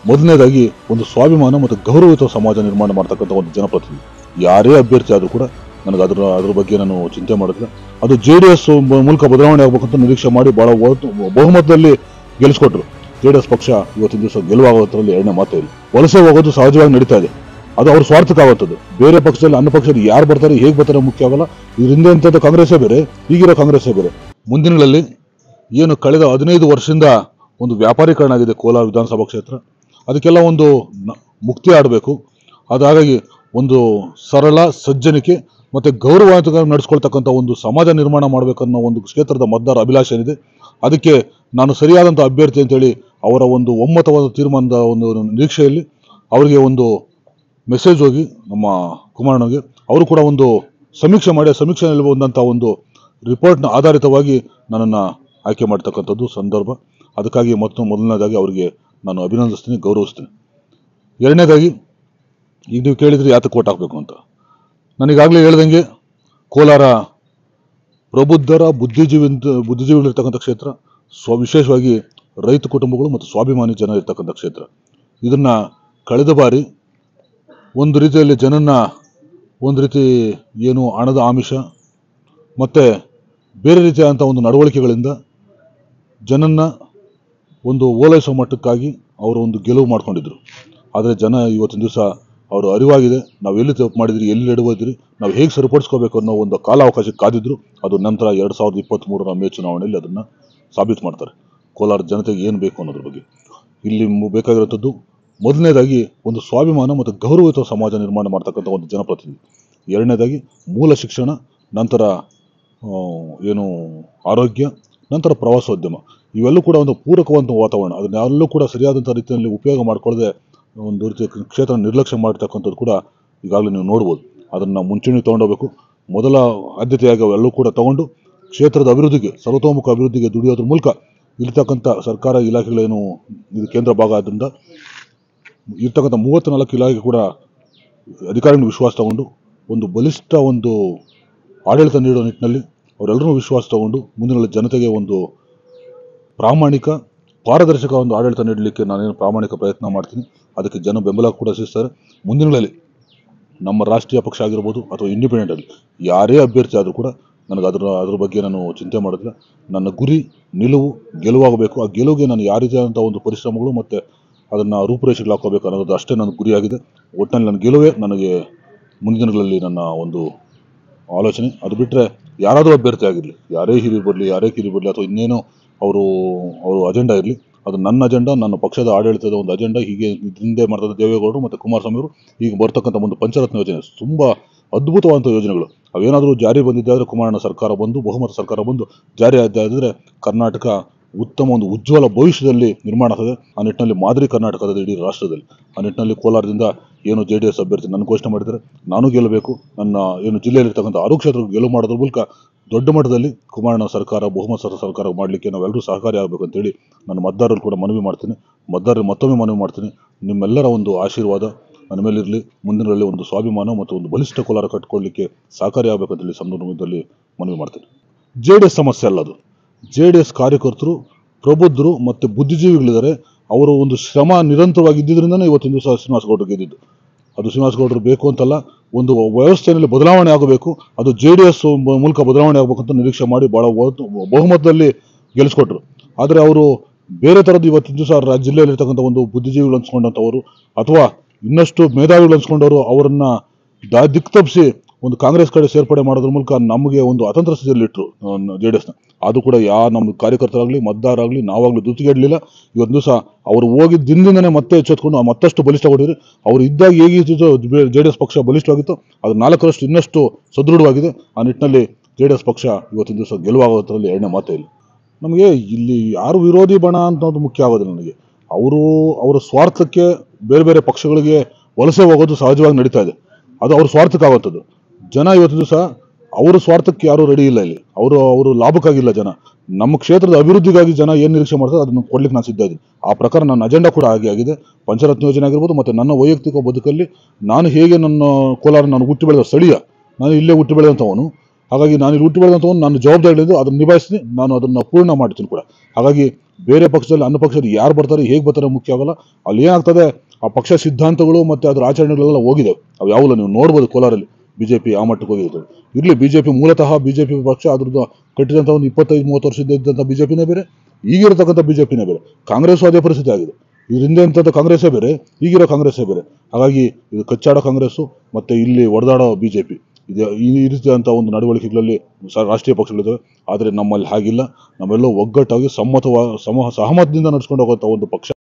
ಮೊದಲನೇದಾಗಿ ಒಂದು ಸ್ವಾಭಿಮಾನ ಮತ್ತು ಗೌರವಯುತ ಸಮಾಜ ನಿರ್ಮಾಣ ಮಾಡ್ತಕ್ಕಂಥ ಒಂದು ಜನಪ್ರತಿನಿಧಿ. ಯಾರೇ ಅಭ್ಯರ್ಥಿ ಆದರೂ ಕೂಡ ನನಗೆ ಅದ್ರ ಬಗ್ಗೆ ನಾನು ಚಿಂತೆ ಮಾಡಿದ್ರೆ ಅದು JDS ಮೂಲಕ ಬದಲಾವಣೆ ಆಗಬೇಕಂತ ನಿರೀಕ್ಷೆ ಮಾಡಿ ಬಹಳ ಬಹುಮತದಲ್ಲಿ ಗೆಲ್ಲಿಸ್ಕೊಟ್ರು. JDS ಪಕ್ಷ ಇವತ್ತಿನ ದಿವಸ ಗೆಲುವಾಗೋದ್ರಲ್ಲಿ ಎರಡನೇ ಮಾತೇ ಇಲ್ಲ. ವಲಸೆ ಹೋಗೋದು ಸಹಜವಾಗಿ ನಡೀತಾ ಇದೆ. ಅದು ಅವ್ರ ಸ್ವಾರ್ಥಕ್ಕಾಗುತ್ತದೆ. ಬೇರೆ ಪಕ್ಷದಲ್ಲಿ ಅನ್ನ ಪಕ್ಷದಲ್ಲಿ ಯಾರು ಬರ್ತಾರೆ ಹೇಗೆ ಬರ್ತಾರೆ ಮುಖ್ಯ ಆಗಲ್ಲ. ಇದರಿಂದ ಇಂಥದ್ದು ಕಾಂಗ್ರೆಸ್ಸೇ ಬೇರೆ, ಈಗಿರೋ ಕಾಂಗ್ರೆಸ್ಸೇ ಬೇರೆ. ಮುಂದಿನಗಳಲ್ಲಿ ಏನು ಕಳೆದ 15 ವರ್ಷದಿಂದ ಒಂದು ವ್ಯಾಪಾರೀಕರಣ ಆಗಿದೆ ಕೋಲಾರ ವಿಧಾನಸಭಾ ಕ್ಷೇತ್ರ, ಅದಕ್ಕೆಲ್ಲ ಒಂದು ಮುಕ್ತಿ ಆಡಬೇಕು. ಹಾಗಾಗಿ ಒಂದು ಸರಳ ಸಜ್ಜನಿಕೆ ಮತ್ತೆ ಗೌರವಾನ್ವಿತ ನಡೆಸ್ಕೊಳ್ತಕ್ಕಂಥ ಒಂದು ಸಮಾಜ ನಿರ್ಮಾಣ ಮಾಡಬೇಕನ್ನೋ ಒಂದು ಕ್ಷೇತ್ರದ ಮತದಾರ ಅಭಿಲಾಷೆ ಏನಿದೆ, ಅದಕ್ಕೆ ನಾನು ಸರಿಯಾದಂಥ ಅಭ್ಯರ್ಥಿ ಅಂತೇಳಿ ಅವರ ಒಂದು ಒಮ್ಮತವಾದ ತೀರ್ಮಾನದ ಒಂದು ನಿರೀಕ್ಷೆಯಲ್ಲಿ ಅವರಿಗೆ ಒಂದು ಮೆಸೇಜ್ ಹೋಗಿ ನಮ್ಮ ಕುಮಾರಣ್ಣಗೆ ಅವರು ಕೂಡ ಒಂದು ಸಮೀಕ್ಷೆ ಮಾಡಿ ಸಮೀಕ್ಷೆಯಲ್ಲಿ ಬಂದಂಥ ಒಂದು ರಿಪೋರ್ಟ್ನ ಆಧಾರಿತವಾಗಿ ನನ್ನನ್ನು ಆಯ್ಕೆ ಮಾಡ್ತಕ್ಕಂಥದ್ದು ಸಂದರ್ಭ. ಅದಕ್ಕಾಗಿ ಮೊದಲನೇದಾಗಿ ಅವರಿಗೆ ನಾನು ಅಭಿನಂದಿಸ್ತೀನಿ, ಗೌರವಿಸ್ತೀನಿ. ಎರಡನೇದಾಗಿ ಈಗ ನೀವು ಕೇಳಿದರೆ ಯಾತಕ್ಕೆ ಓಟ್ ಹಾಕಬೇಕು ಅಂತ, ನನಗಾಗಲೇ ಹೇಳ್ದಂಗೆ ಕೋಲಾರ ಪ್ರಬುದ್ಧರ ಬುದ್ಧಿಜೀವಿಗಳಿರ್ತಕ್ಕಂಥ ಕ್ಷೇತ್ರ, ವಿಶೇಷವಾಗಿ ರೈತ ಕುಟುಂಬಗಳು ಮತ್ತು ಸ್ವಾಭಿಮಾನಿ ಜನ ಇರ್ತಕ್ಕಂಥ ಕ್ಷೇತ್ರ. ಇದನ್ನ ಕಳೆದ ಬಾರಿ ಒಂದು ರೀತಿಯಲ್ಲಿ ಜನನ್ನ ಒಂದು ರೀತಿ ಏನು ಹಣದ ಆಮಿಷ ಮತ್ತು ಬೇರೆ ರೀತಿಯಾದಂಥ ಒಂದು ನಡವಳಿಕೆಗಳಿಂದ ಜನನ್ನ ಒಂದು ಓಲೈಸೋ ಮಟ್ಟಕ್ಕಾಗಿ ಅವರು ಒಂದು ಗೆಲುವು ಮಾಡ್ಕೊಂಡಿದ್ರು. ಆದರೆ ಜನ ಇವತ್ತಿನ ದಿವಸ ಅವರು ಅರಿವಾಗಿದೆ, ನಾವು ಎಲ್ಲಿ ತಪ್ಪು ಮಾಡಿದ್ರಿ, ಎಲ್ಲಿ ಎಡವದ್ರಿ, ನಾವು ಹೇಗೆ ಸರಿಪಡಿಸ್ಕೋಬೇಕು ಅನ್ನೋ ಒಂದು ಕಾಲಾವಕಾಶಕ್ಕೆ ಕಾದಿದ್ರು. ಅದು ನಂತರ 2023 ಮೇ ಚುನಾವಣೆಯಲ್ಲಿ ಅದನ್ನು ಸಾಬೀತು ಮಾಡ್ತಾರೆ. ಕೋಲಾರ ಜನತೆಗೆ ಏನು ಬೇಕು ಅನ್ನೋದ್ರ ಬಗ್ಗೆ ಇಲ್ಲಿ ಬೇಕಾಗಿರುವಂಥದ್ದು ಮೊದಲನೇದಾಗಿ ಒಂದು ಸ್ವಾಭಿಮಾನ ಮತ್ತು ಗೌರವಯುತ ಸಮಾಜ ನಿರ್ಮಾಣ ಮಾಡ್ತಕ್ಕಂಥ ಒಂದು ಜನಪ್ರತಿನಿಧಿ. ಎರಡನೇದಾಗಿ ಮೂಲ ಶಿಕ್ಷಣ, ನಂತರ ಏನು ಆರೋಗ್ಯ, ನಂತರ ಪ್ರವಾಸೋದ್ಯಮ, ಇವೆಲ್ಲೂ ಕೂಡ ಒಂದು ಪೂರಕವಾದ ವಾತಾವರಣ. ಅದನ್ನೆಲ್ಲೂ ಕೂಡ ಸರಿಯಾದಂಥ ರೀತಿಯಲ್ಲಿ ಉಪಯೋಗ ಮಾಡಿಕೊಳ್ಳದೆ ಒಂದು ರೀತಿಯ ಕ್ಷೇತ್ರ ನಿರ್ಲಕ್ಷ್ಯ ಮಾಡ್ತಕ್ಕಂಥದ್ದು ಕೂಡ ಈಗಾಗಲೇ ನೀವು ನೋಡ್ಬೋದು. ಅದನ್ನು ಮುಂಚೂಣಿ ತೊಗೊಂಡೋಗ್ಬೇಕು. ಮೊದಲ ಆದ್ಯತೆಯಾಗಿ ಅವೆಲ್ಲೂ ಕೂಡ ತಗೊಂಡು ಕ್ಷೇತ್ರದ ಅಭಿವೃದ್ಧಿಗೆ, ಸರ್ವತೋಮುಖ ಅಭಿವೃದ್ಧಿಗೆ ದುಡಿಯೋದ್ರ ಮೂಲಕ ಇರ್ತಕ್ಕಂಥ ಸರ್ಕಾರ ಇಲಾಖೆಗಳೇನು ಇದು ಕೇಂದ್ರ ಭಾಗ ಆದ್ದರಿಂದ ಇರ್ತಕ್ಕಂಥ 34 ಇಲಾಖೆ ಕೂಡ ಅಧಿಕಾರಿಗಳ ವಿಶ್ವಾಸ ತಗೊಂಡು ಒಂದು ಬಲಿಷ್ಠ ಒಂದು ಆಡಳಿತ ನೀಡೋ ನಿಟ್ಟಿನಲ್ಲಿ ಅವರೆಲ್ಲರೂ ವಿಶ್ವಾಸ ತಗೊಂಡು ಮುಂದಿನ ಜನತೆಗೆ ಒಂದು ಪ್ರಾಮಾಣಿಕ ಪಾರದರ್ಶಕ ಒಂದು ಆಡಳಿತ ನೀಡಲಿಕ್ಕೆ ನಾನೇನು ಪ್ರಾಮಾಣಿಕ ಪ್ರಯತ್ನ ಮಾಡ್ತೀನಿ. ಅದಕ್ಕೆ ಜನ ಬೆಂಬಲ ಕೂಡ ಸಿಗ್ತಾರೆ. ಮುಂದಿನಗಳಲ್ಲಿ ನಮ್ಮ ರಾಷ್ಟ್ರೀಯ ಪಕ್ಷ ಆಗಿರ್ಬೋದು ಅಥವಾ ಇಂಡಿಪೆಂಡೆಂಟಲ್ಲಿ ಯಾರೇ ಅಭ್ಯರ್ಥಿ ಆದರೂ ಕೂಡ ನನಗೆ ಅದ್ರ ಬಗ್ಗೆ ನಾನು ಚಿಂತೆ ಮಾಡೋದಿಲ್ಲ. ನನ್ನ ಗುರಿ ನಿಲುವು ಗೆಲುವಾಗಬೇಕು. ಆ ಗೆಲುವಿಗೆ ನಾನು ಯಾವ ರೀತಿಯಾದಂಥ ಒಂದು ಪರಿಶ್ರಮಗಳು ಮತ್ತು ಅದನ್ನು ರೂಪುರೇಷೆಗಳು ಹಾಕೋಬೇಕು ಅನ್ನೋದು ಅಷ್ಟೇ ನನ್ನ ಗುರಿಯಾಗಿದೆ. ಒಟ್ಟಿನಲ್ಲಿ ನನ್ನ ಗೆಲುವೇ ನನಗೆ ಮುಂದಿನ ದಿನಗಳಲ್ಲಿ ನನ್ನ ಒಂದು ಆಲೋಚನೆ. ಅದು ಬಿಟ್ಟರೆ ಯಾರಾದರೂ ಅಭ್ಯರ್ಥಿ ಆಗಿರಲಿ, ಯಾರೇ ಹಿರಿಯರು ಬರಲಿ, ಯಾರೇ ಕಿರಿಯರು ಬರಲಿ ಅಥವಾ ಇನ್ನೇನೋ ಅವರು ಅಜೆಂಡಾ ಇರಲಿ, ಅದು ನನ್ನ ಅಜೆಂಡಾ, ನನ್ನ ಪಕ್ಷದ ಆಡಳಿತದ ಒಂದು ಅಜೆಂಡಾ. ಹೀಗೆ ಹಿಂದೆ ಮಾಡ್ತಕ್ಕಂಥ ದೇವೇಗೌಡರು ಮತ್ತು ಕುಮಾರಸ್ವಾಮಿ ಅವರು ಈಗ ಬರ್ತಕ್ಕಂಥ ಒಂದು ಪಂಚರತ್ನ ಯೋಜನೆ ತುಂಬ ಅದ್ಭುತವಾದಂಥ ಯೋಜನೆಗಳು. ಅವೇನಾದರೂ ಜಾರಿ ಬಂದಿದ್ದಾದರೆ, ಕುಮಾರಣ್ಣ ಸರ್ಕಾರ ಬಂದು ಬಹುಮತ ಸರ್ಕಾರ ಬಂದು ಜಾರಿ ಆಗಿದ್ದರೆ ಕರ್ನಾಟಕ ಉತ್ತಮ ಒಂದು ಉಜ್ವಲ ಭವಿಷ್ಯದಲ್ಲಿ ನಿರ್ಮಾಣ ಆಗ್ತದೆ. ಆ ನಿಟ್ಟಿನಲ್ಲಿ ಮಾದರಿ ಕರ್ನಾಟಕದ ಇಡೀ ರಾಷ್ಟ್ರದಲ್ಲಿ. ಆ ನಿಟ್ಟಿನಲ್ಲಿ ಕೋಲಾರದಿಂದ ಏನು JDS ಅಭ್ಯರ್ಥಿ ನನ್ನ ಘೋಷಣೆ ಮಾಡಿದರೆ ನಾನು ಗೆಲ್ಲಬೇಕು. ನನ್ನ ಏನು ಜಿಲ್ಲೆಯಲ್ಲಿರ್ತಕ್ಕಂಥ ಆರೋಗ್ಯ ಕ್ಷೇತ್ರಕ್ಕೆ ಗೆಲುವು ಮಾಡೋದ್ರ ಮೂಲಕ ದೊಡ್ಡ ಮಟ್ಟದಲ್ಲಿ ಕುಮಾರಣ್ಣ ಸರ್ಕಾರ ಬಹುಮತ ಸರ್ಕಾರ ಮಾಡಲಿಕ್ಕೆ ನಾವೆಲ್ಲರೂ ಸಹಕಾರಿ ಆಗಬೇಕು ಅಂತೇಳಿ ನಾನು ಮತದಾರರು ಕೂಡ ಮನವಿ ಮಾಡ್ತೀನಿ. ಮತದಾರರು ಮತ್ತೊಮ್ಮೆ ಮನವಿ ಮಾಡ್ತೀನಿ, ನಿಮ್ಮೆಲ್ಲರ ಒಂದು ಆಶೀರ್ವಾದ ನನ್ನ ಮೇಲಿರಲಿ. ಮುಂದಿನಗಳಲ್ಲಿ ಒಂದು ಸ್ವಾಭಿಮಾನ ಮತ್ತು ಒಂದು ಬಲಿಷ್ಠ ಕೋಲಾರ ಕಟ್ಟಿಕೊಳ್ಳಲಿಕ್ಕೆ ಸಹಕಾರಿ ಆಗಬೇಕಂತೇಳಿ ಸಂದರ್ಭದಲ್ಲಿ ಮನವಿ ಮಾಡ್ತೀನಿ. JDS ಸಮಸ್ಯೆ ಅಲ್ಲ, ಅದು JDS ಕಾರ್ಯಕರ್ತರು, ಪ್ರಬುದ್ಧರು ಮತ್ತು ಬುದ್ಧಿಜೀವಿಗಳಿದ್ದಾರೆ. ಅವರು ಒಂದು ಶ್ರಮ ನಿರಂತರವಾಗಿ ಇದ್ದಿದ್ದರಿಂದನೇ ಇವತ್ತಿನ ದಿವಸ ಶ್ರೀನಿವಾಸ ಗೌಡರು ಗೆದ್ದಿದ್ದು. ಅದು ಶ್ರೀನಿವಾಸ ಗೌಡರು ಬೇಕು ಅಂತಲ್ಲ, ಒಂದು ವ್ಯವಸ್ಥೆಯಲ್ಲಿ ಬದಲಾವಣೆ ಆಗಬೇಕು, ಅದು JDS ಮೂಲಕ ಬದಲಾವಣೆ ಆಗಬೇಕಂತ ನಿರೀಕ್ಷೆ ಮಾಡಿ ಬಹಳ ಬಹುಮತದಲ್ಲಿ ಗೆಲ್ಲಿಸ್ಕೊಟ್ರು. ಆದರೆ ಅವರು ಬೇರೆ ಥರದ್ದು ಇವತ್ತಿನ ದಿವಸ ಜಿಲ್ಲೆಯಲ್ಲಿರ್ತಕ್ಕಂಥ ಒಂದು ಬುದ್ಧಿಜೀವಿಗಳು ಅನ್ಸ್ಕೊಂಡಂಥವರು ಅಥವಾ ಇನ್ನಷ್ಟು ಮೇಧಾವಿಗಳು ಅನ್ಸ್ಕೊಂಡವರು ಅವರನ್ನು ದಿಕ್ಕು ತಪ್ಪಿಸಿ ಒಂದು ಕಾಂಗ್ರೆಸ್ ಕಡೆ ಸೇರ್ಪಡೆ ಮಾಡೋದ್ರ ಮೂಲಕ ನಮಗೆ ಒಂದು ಅತಂತ್ರ ಸ್ಥಿತಿಯಲ್ಲಿ ಇಟ್ಟರು JDSನ. ಅದು ಕೂಡ ನಮ್ಮ ಕಾರ್ಯಕರ್ತರಾಗಲಿ ಮತದಾರರಾಗಲಿ ನಾವಾಗಲಿ ದುತ್ತಿಗೆಡಲಿಲ್ಲ. ಇವತ್ತು ದಿವಸ ಅವರು ಹೋಗಿದ್ದ ದಿನದಿಂದನೇ ಮತ್ತೆ ಎಚ್ಚೆತ್ಕೊಂಡು ಮತ್ತಷ್ಟು ಬಲಿಷ್ಠಗೊಂಡಿದ್ರು. ಅವರು ಇದ್ದಾಗ ಹೇಗಿತ್ತು JDS ಪಕ್ಷ ಬಲಿಷ್ಠವಾಗಿತ್ತು, ಅದು 4ರಷ್ಟು ಇನ್ನಷ್ಟು ಸದೃಢವಾಗಿದೆ. ಆ ನಿಟ್ಟಿನಲ್ಲಿ JDS ಪಕ್ಷ ಇವತ್ತಿನ ದಿವಸ ಗೆಲುವಾಗೋದ್ರಲ್ಲಿ ಎರಡನೇ ಮಾತೇ ಇಲ್ಲ. ನಮಗೆ ಇಲ್ಲಿ ಯಾರು ವಿರೋಧಿ ಬಣ ಅನ್ನೋದು ಮುಖ್ಯ ಆಗೋದಿಲ್ಲ ನನಗೆ. ಅವರ ಸ್ವಾರ್ಥಕ್ಕೆ ಬೇರೆ ಬೇರೆ ಪಕ್ಷಗಳಿಗೆ ವಲಸೆ ಹೋಗೋದು ಸಹಜವಾಗಿ ನಡೀತಾ ಇದೆ. ಅದು ಅವ್ರ ಸ್ವಾರ್ಥಕ್ಕಾಗುತ್ತದೆ. ಜನ ಇವತ್ತು ದಿವಸ ಅವರ ಸ್ವಾರ್ಥಕ್ಕೆ ಯಾರೂ ರೆಡಿ ಇಲ್ಲ. ಇಲ್ಲಿ ಅವರು ಲಾಭಕ್ಕಾಗಿಲ್ಲ ಜನ. ನಮ್ಮ ಕ್ಷೇತ್ರದ ಅಭಿವೃದ್ಧಿಗಾಗಿ ಜನ ಏನು ನಿರೀಕ್ಷೆ ಮಾಡ್ತಾರೆ ಅದನ್ನು ಕೊಡ್ಲಿಕ್ಕೆ ನಾನು ಸಿದ್ಧ ಇದ್ದೀನಿ. ಆ ಪ್ರಕಾರ ನನ್ನ ಅಜೆಂಡಾ ಕೂಡ ಆಗಿದೆ. ಪಂಚರತ್ನ ಯೋಜನೆ ಆಗಿರ್ಬೋದು ಮತ್ತು ನನ್ನ ವೈಯಕ್ತಿಕ ಬದುಕಲ್ಲಿ ನಾನು ಹೇಗೆ ನನ್ನ ಕೋಲಾರ ನಾನು ಹುಟ್ಟಿ ಬೆಳೆದ ಸ್ಥಳೀಯ, ನಾನು ಇಲ್ಲೇ ಹುಟ್ಟಿ ಬೆಳೆದಂಥವನು. ಹಾಗಾಗಿ ನಾನು ಇಲ್ಲಿ ಹುಟ್ಟಿ ಬೆಳೆದಂಥವನು ನನ್ನ ಜವಾಬ್ದಾರಿಗಳಿದ್ದು ಅದನ್ನು ನಿಭಾಯಿಸ್ತೀನಿ, ನಾನು ಅದನ್ನು ಪೂರ್ಣ ಮಾಡ್ತೀನಿ ಕೂಡ. ಹಾಗಾಗಿ ಬೇರೆ ಪಕ್ಷದಲ್ಲಿ ಅನ್ನ ಪಕ್ಷದಲ್ಲಿ ಯಾರು ಬರ್ತಾರೆ ಹೇಗೆ ಬರ್ತಾರೆ ಮುಖ್ಯ ಆಗಲ್ಲ. ಅಲ್ಲಿ ಏನಾಗ್ತದೆ, ಆ ಪಕ್ಷ ಸಿದ್ಧಾಂತಗಳು ಮತ್ತೆ ಅದರ ಆಚರಣೆಗಳೆಲ್ಲ ಹೋಗಿದೆ. ಅವು ಯಾವಲ್ಲ ನೀವು ನೋಡ್ಬೋದು ಕೋಲಾರಲ್ಲಿ ಬಿಜೆಪಿ ಆ ಮಟ್ಟಕ್ಕೆ ಹೋಗಿರುತ್ತೆ. ಇರ್ಲಿ, ಬಿಜೆಪಿ ಮೂಲತಃ ಬಿಜೆಪಿ ಪಕ್ಷ ಅದ್ರದ್ದು ಕಟ್ಟಿದಂಥ ಒಂದು 25-30 ವರ್ಷದಿಂದ ಇದ್ದಂಥ ಬಿಜೆಪಿನೇ ಬೇರೆ, ಈಗಿರತಕ್ಕಂಥ ಬಿಜೆಪಿನೇ ಬೇರೆ. ಕಾಂಗ್ರೆಸ್ ಅದೇ ಪರಿಸ್ಥಿತಿ ಆಗಿದೆ. ಇದರಿಂದ ಇಂಥದ್ದು ಕಾಂಗ್ರೆಸ್ಸೇ ಬೇರೆ, ಈಗಿರೋ ಕಾಂಗ್ರೆಸ್ಸೇ ಬೇರೆ. ಹಾಗಾಗಿ ಇದು ಕಚ್ಚಾಡೋ ಕಾಂಗ್ರೆಸ್ಸು ಮತ್ತೆ ಇಲ್ಲಿ ಒಡೆದಾಡೋ ಬಿಜೆಪಿ, ಇದು ಈ ರೀತಿಯಾದಂಥ ಒಂದು ನಡವಳಿಕೆಗಳಲ್ಲಿ ರಾಷ್ಟ್ರೀಯ ಪಕ್ಷಗಳಿದ್ದಾವೆ. ಆದರೆ ನಮ್ಮಲ್ಲಿ ಹಾಗಿಲ್ಲ. ನಮ್ಮೆಲ್ಲೋ ಒಗ್ಗಟ್ಟಾಗಿ ಸಹಮತದಿಂದ ನಡ್ಸ್ಕೊಂಡು ಹೋಗುವಂಥ ಒಂದು ಪಕ್ಷ